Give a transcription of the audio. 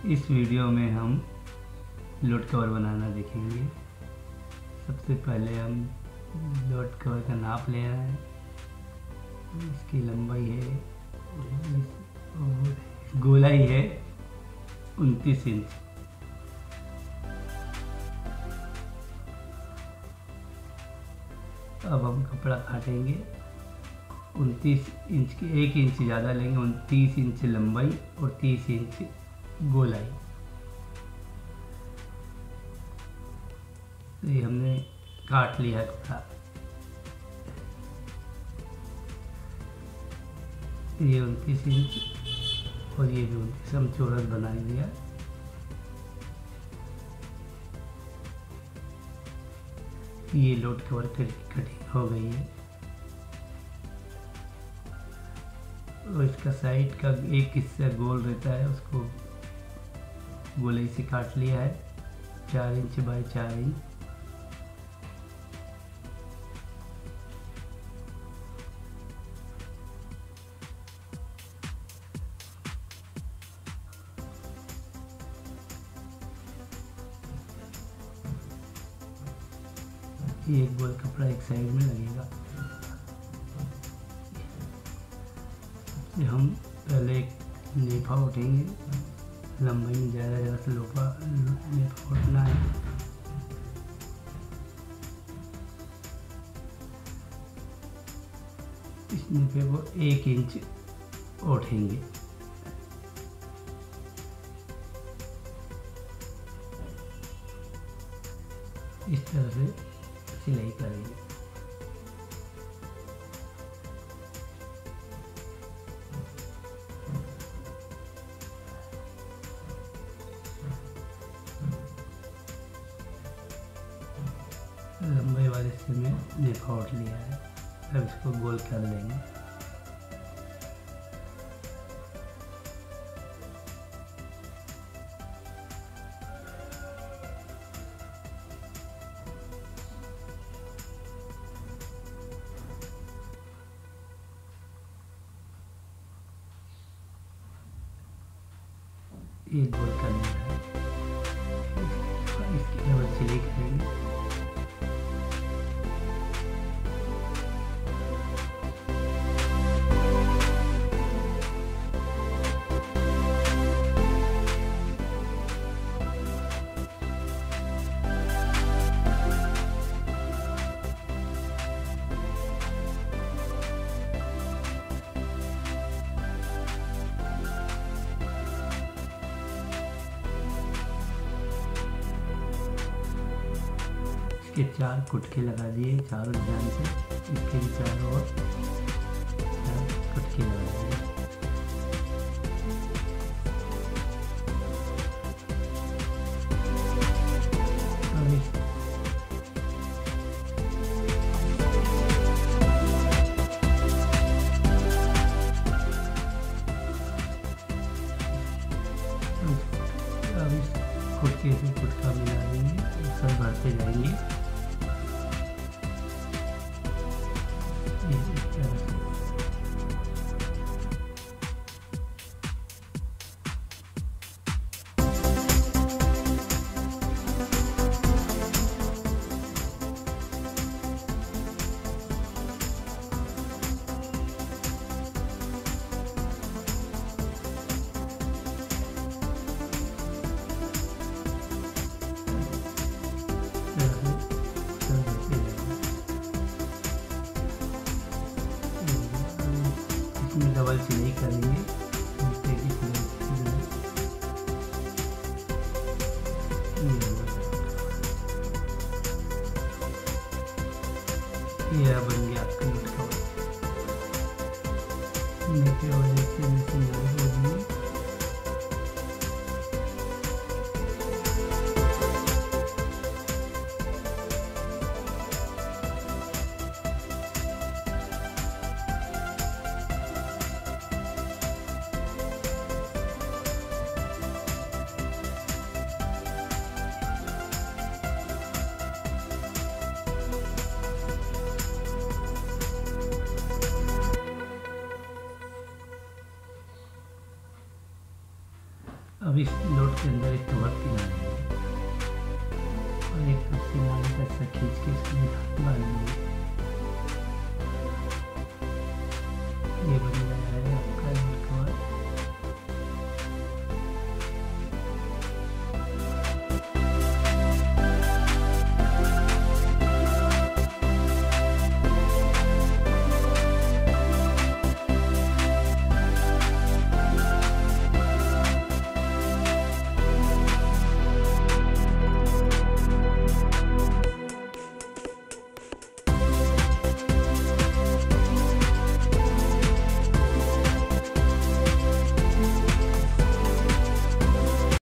इस वीडियो में हम लोड कवर बनाना देखेंगे। सबसे पहले हम लोड कवर का नाप लेना है। इसकी लंबाई है और गोलाई है 29 इंच। अब हम कपड़ा काटेंगे 29 इंच की, 1 इंच ज़्यादा लेंगे। 29 इंच लंबाई और 30 इंच गोलाई। तो ये हमने काट लिया कपड़ा। ये 29 इंच और ये भी 29 हम चौरस बना लिया। ये लोड कवर कटिंग हो गई है। और इसका साइड का एक हिस्सा गोल रहता है, उसको गोलाई से काट लिया है 4 इंच बाय 4 इंच। ये एक गोल कपड़ा एक साइड में लगेगा। हम पहले एक लेफा उठेंगे। लंबाई में ज़्यादा से लेफा उठना है। इस लेफे को 1 इंच उठेंगे। इस तरह से सिलाई करेंगे। लंबाई वाले से में लेफा उठ लिया है। अब इसको गोल कर लेंगे। ये गोल कर लिया है। इसकी डबल सिलाई करेंगे। इसके 4 कुटके लगा दिए चारों ध्यान से। इसके भी चारों ओर 4 कुटके लगा दिए। अब इस कुटके से कुटका मिला देंगे, सब भरते जाएंगे। इसमें डबल सिलाई करेंगे। ये बन गया आपका लोड कवर। नीचे वाले से मशीन हो गई। अब इस लोड के अंदर एक कवर पिला देंगे और एक कप से नाली का हिस्सा खींच के इसको निकाल